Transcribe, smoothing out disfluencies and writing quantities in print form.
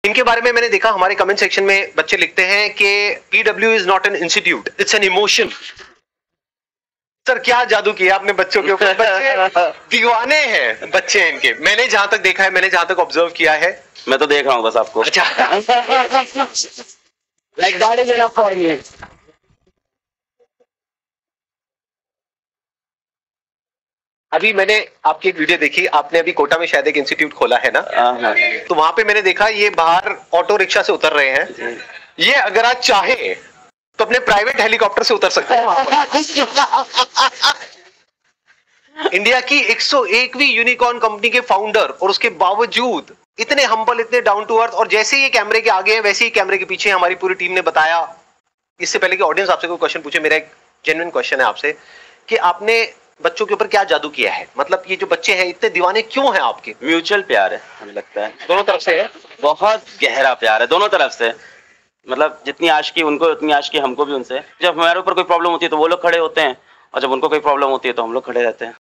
इनके बारे में मैंने देखा हमारे कमेंट सेक्शन में बच्चे लिखते हैं कि PW is not an institute, it's an emotion. Sir क्या जादू किया आपने बच्चों के ऊपर, बच्चे दीवाने हैं बच्चे हैं इनके। मैंने जहां तक देखा है, मैंने जहां तक ऑब्जर्व किया है। मैं तो देख रहा हूँ बस आपको। अच्छा Like that is enough for me. अभी मैंने आपकी एक वीडियो देखी, आपने अभी कोटा में शायद एक इंस्टीट्यूट खोला है ना, तो वहां पे मैंने देखा ये बाहर ऑटो रिक्शा से उतर रहे हैं। ये अगर आप चाहे तो अपने प्राइवेट हेलीकॉप्टर से उतर सकते हैं। इंडिया की 101वीं यूनिकॉर्न कंपनी के फाउंडर, और उसके बावजूद इतने हम्बल, इतने डाउन टू अर्थ, और जैसे ही कैमरे के आगे हैं वैसे ही कैमरे के पीछे हमारी पूरी टीम ने बताया। इससे पहले कि ऑडियंस आपसे कोई क्वेश्चन पूछे, मेरा एक जेन्युइन क्वेश्चन है आपसे कि आपने बच्चों के ऊपर क्या जादू किया है? मतलब ये जो बच्चे हैं इतने दीवाने क्यों हैं आपके? म्यूचुअल प्यार है, हमें लगता है दोनों तरफ से है, बहुत गहरा प्यार है दोनों तरफ से। मतलब जितनी आशिकी उनको उतनी आशिकी हमको भी उनसे। जब हमारे ऊपर कोई प्रॉब्लम होती है तो वो लोग खड़े होते हैं, और जब उनको कोई प्रॉब्लम होती है तो हम लोग खड़े रहते हैं।